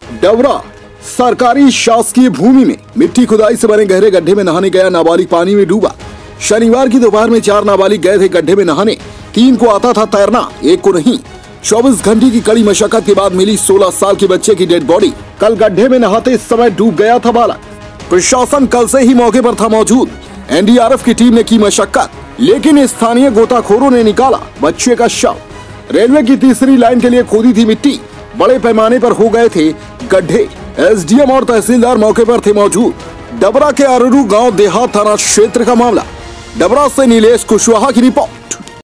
डबरा सरकारी शासकीय भूमि में मिट्टी खुदाई से बने गहरे गड्ढे में नहाने गया नाबालिग पानी में डूबा। शनिवार की दोपहर में 4 नाबालिग गए थे गड्ढे में नहाने। 3 को आता था तैरना, 1 को नहीं। 24 घंटे की कड़ी मशक्कत के बाद मिली 16 साल के बच्चे की डेड बॉडी। कल गड्ढे में नहाते समय डूब गया था बालक। प्रशासन कल से ही मौके पर था मौजूद। एनडीआरएफ की टीम ने की मशक्कत, लेकिन स्थानीय गोताखोरों ने निकाला बच्चे का शव। रेलवे की तीसरी लाइन के लिए खोदी थी मिट्टी, बड़े पैमाने पर हो गए थे गड्ढे। एसडीएम और तहसीलदार मौके पर थे मौजूद। डबरा के अररू गांव देहात थाना क्षेत्र का मामला। डबरा से नीलेश कुशवाहा की रिपोर्ट।